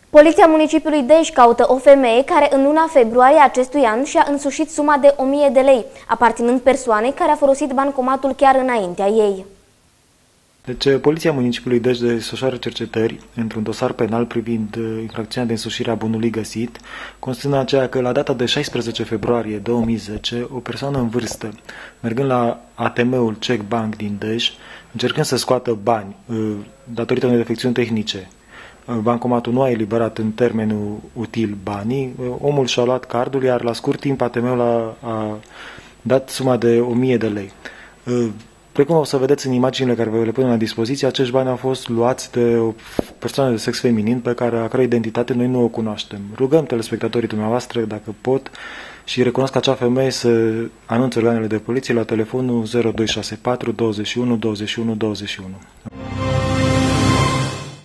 Poliția municipiului Dej caută o femeie care în luna februarie acestui an și-a însușit suma de 1000 de lei, aparținând persoanei care a folosit bancomatul chiar înaintea ei. Deci, Poliția municipiului Dej desfășoară cercetări într-un dosar penal privind infracțiunea de însușire a bunului găsit, constând în aceea că la data de 16 februarie 2010, o persoană în vârstă, mergând la ATM-ul Czech Bank din Dej, încercând să scoată bani datorită unei defecțiuni tehnice, bancomatul nu a eliberat în termenul util banii, omul și-a luat cardul, iar la scurt timp ATM-ul a dat suma de 1000 de lei. Precum o să vedeți în imaginile care vă le punem la dispoziție, acești bani au fost luați de o persoană de sex feminin a cărei identitate noi nu o cunoaștem. Rugăm telespectatorii dumneavoastră, dacă pot, și recunosc acea femeie să anunțe organele de poliție la telefonul 0264 21 21 21.